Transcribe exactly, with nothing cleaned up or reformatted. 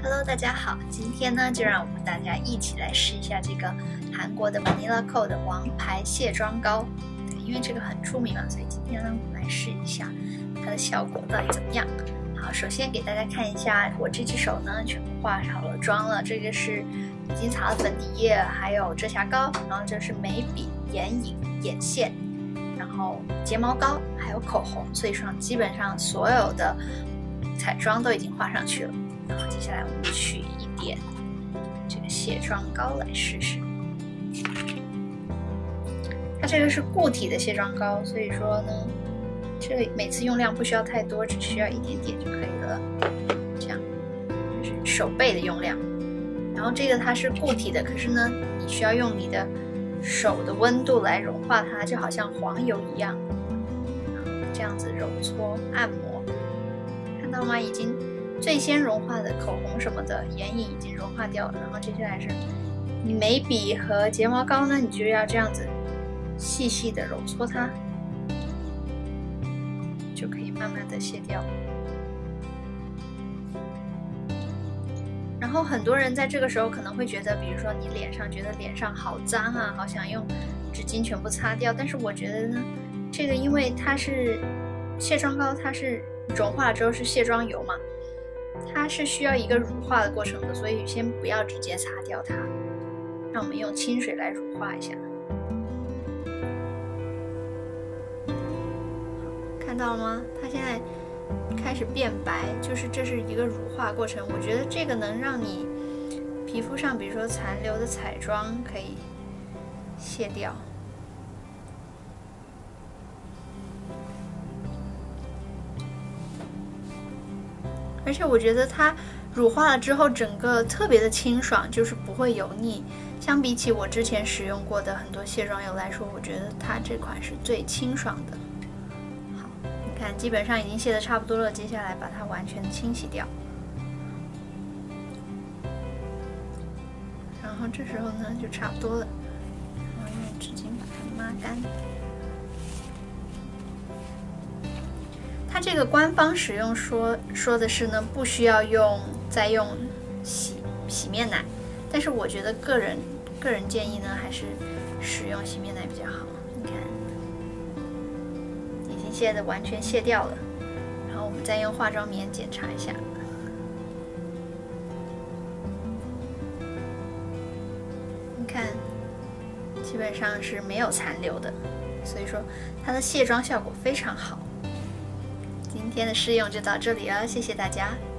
Hello， 大家好，今天呢就让我们大家一起来试一下这个韩国的 Vanilla Co 的王牌卸妆膏。对，因为这个很出名嘛，所以今天呢我们来试一下它的效果到底怎么样。好，首先给大家看一下，我这只手呢全部化好了妆了，这个是已经擦了粉底液，还有遮瑕膏，然后这是眉笔、眼影、眼线，然后睫毛膏，还有口红，所以说基本上所有的彩妆都已经画上去了。然后接下来我们取一点这个卸妆膏来试试。它这个是固体的卸妆膏，所以说呢，这个每次用量不需要太多，只需要一点点就可以了。这样，就是手背的用量。然后这个它是固体的，可是呢，你需要用你的手的温度来融化它，就好像黄油一样。然后这样子揉搓按摩，看到吗？已经。最先融化的口红什么的，眼影已经融化掉了，然后接下来是你眉笔和睫毛膏呢，你就要这样子细细的揉搓它，就可以慢慢的卸掉。然后很多人在这个时候可能会觉得，比如说你脸上觉得脸上好脏啊，好想用纸巾全部擦掉，但是我觉得呢，这个因为它是卸妆膏，它是融化了之后是卸妆油嘛。它是需要一个乳化的过程的，所以先不要直接擦掉它，让我们用清水来乳化一下。看到了吗？它现在开始变白，就是这是一个乳化过程。我觉得这个能让你皮肤上，比如说残留的彩妆可以卸掉。而且我觉得它乳化了之后，整个特别的清爽，就是不会油腻。相比起我之前使用过的很多卸妆油来说，我觉得它这款是最清爽的。好，你看，基本上已经卸的差不多了，接下来把它完全的清洗掉。然后这时候呢，就差不多了，然后用纸巾把它抹干。它这个官方使用说说的是呢，不需要用再用洗洗面奶，但是我觉得个人个人建议呢，还是使用洗面奶比较好。你看，已经卸的完全卸掉了，然后我们再用化妆棉检查一下。你看，基本上是没有残留的，所以说它的卸妆效果非常好。今天的试用就到这里了，谢谢大家。